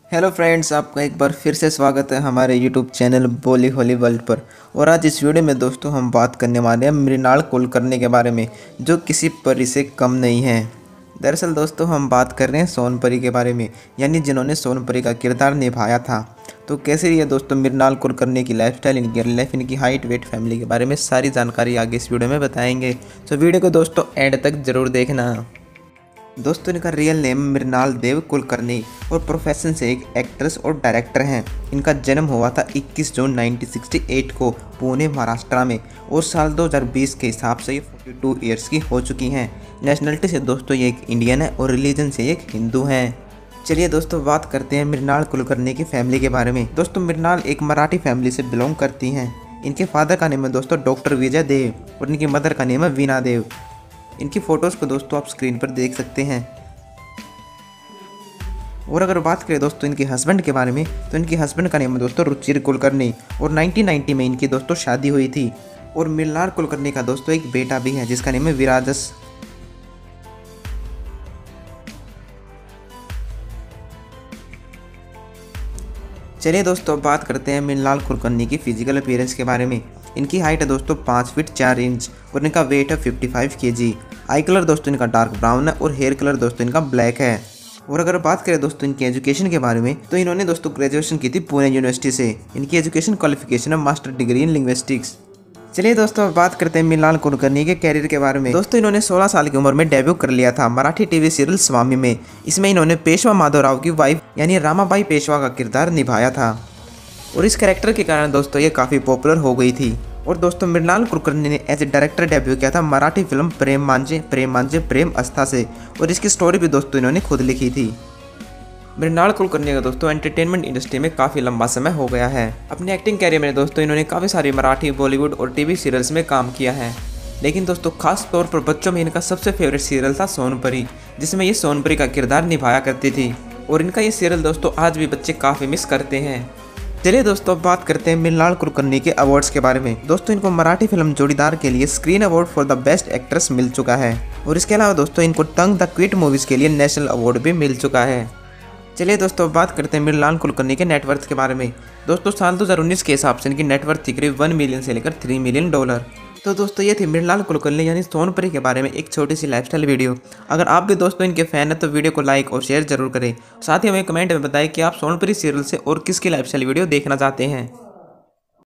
Hello friends, आपका एक बार फिर से स्वागत है हमारे यूट्यूब चैनल बोली होली वर्ल्ड पर। और आज इस वीडियो में दोस्तों हम बात करने वाले हैं मृणाल कुलकर्णी के बारे में, जो किसी परी से कम नहीं है। दरअसल दोस्तों हम बात कर रहे हैं सोनपरी के बारे में, यानी जिन्होंने सोनपरी का किरदार निभाया था। तो कैसे रही है दोस्तों मृणाल कुलकर्णी की लाइफस्टाइल, इनकी रियल लाइफ, इनकी हाइट, वेट, फैमिली के बारे में सारी जानकारी आगे इस वीडियो में बताएंगे। तो वीडियो को दोस्तों एंड तक जरूर देखना। दोस्तों इनका रियल नेम मृणाल देव कुलकर्णी और प्रोफेशन से एक एक्ट्रेस और डायरेक्टर हैं। इनका जन्म हुआ था 21 जून 1968 को पुणे महाराष्ट्र में, और साल 2020 के हिसाब से ये 42 ईयर्स की हो चुकी हैं। नेशनलिटी से दोस्तों ये एक इंडियन है और रिलीजन से एक हिंदू हैं। चलिए दोस्तों बात करते हैं मृणाल कुलकर्णी की फैमिली के बारे में। दोस्तों मृणाल एक मराठी फैमिली से बिलोंग करती हैं। इनके फादर का नेम है दोस्तों डॉक्टर विजय देव और इनकी मदर का नेम है वीणा देव। इनकी फ़ोटोज़ को दोस्तों आप स्क्रीन पर देख सकते हैं। और अगर बात करें दोस्तों इनके हस्बैंड के बारे में, तो इनके हस्बैंड का नेम है दोस्तों रुचिर कुलकर्णी और 1990 में इनकी दोस्तों शादी हुई थी। और मृणाल कुलकर्णी का दोस्तों एक बेटा भी है जिसका नेम है विराजस। चलिए दोस्तों बात करते हैं मृणाल कुलकर्णी की फिजिकल अपीयरेंस के बारे में। इनकी हाइट है दोस्तों 5 फीट 4 इंच और इनका वेट है 55 kg। आई कलर दोस्तों इनका डार्क ब्राउन है और हेयर कलर दोस्तों इनका ब्लैक है। और अगर बात करें दोस्तों इनकी एजुकेशन के बारे में, तो इन्होंने दोस्तों ग्रेजुएशन की थी पुणे यूनिवर्सिटी से। इनकी एजुकेशन क्वालिफिकेशन है मास्टर डिग्री इन लिंग्विस्टिक्स। चलिए दोस्तों बात करते हैं मृणाल कुलकर्णी के कैरियर के बारे में। दोस्तों इन्होंने 16 साल की उम्र में डेब्यू कर लिया था मराठी टीवी सीरियल स्वामी में। इसमें इन्होंने पेशवा माधवराव की वाइफ यानी रामाबाई पेशवा का किरदार निभाया था, और इस कैरेक्टर के कारण दोस्तों ये काफ़ी पॉपुलर हो गई थी। और दोस्तों मृणाल कुलकर्णी ने एज ए डायरेक्टर डेब्यू किया था मराठी फिल्म प्रेम मांझे प्रेम अस्था से, और इसकी स्टोरी भी दोस्तों इन्होंने खुद लिखी थी। मृणाल कुलकर्णी का दोस्तों एंटरटेनमेंट इंडस्ट्री में काफ़ी लंबा समय हो गया है। अपने एक्टिंग कैरियर में दोस्तों इन्होंने काफ़ी सारी मराठी, बॉलीवुड और टीवी सीरियल्स में काम किया है। लेकिन दोस्तों खास तौर पर बच्चों में इनका सबसे फेवरेट सीरियल था सोनपरी, जिसमें ये सोनपरी का किरदार निभाया करती थी। और इनका ये सीरियल दोस्तों आज भी बच्चे काफ़ी मिस करते हैं। चलिए दोस्तों बात करते हैं मृणाल कुलकर्णी के अवार्ड्स के बारे में। दोस्तों इनको मराठी फिल्म जोड़ीदार के लिए screen award for the best actress मिल चुका है, और इसके अलावा दोस्तों इनको टंग द क्विट मूवीज़ के लिए नेशनल अवार्ड भी मिल चुका है। चलिए दोस्तों बात करते हैं मृणाल कुलकर्णी के नेटवर्थ के बारे में। दोस्तों साल 2019 के हिसाब से इनकी नेटवर्थ थी करीब 1 मिलियन से लेकर 3 मिलियन डॉलर। तो दोस्तों ये थी मृणाल कुलकर्णी यानी सोनपरी के बारे में एक छोटी सी लाइफस्टाइल वीडियो। अगर आप भी दोस्तों इनके फैन हैं तो वीडियो को लाइक और शेयर जरूर करें। साथ ही हमें कमेंट में बताएं कि आप सोनपरी सीरियल से और किसकी लाइफस्टाइल वीडियो देखना चाहते हैं।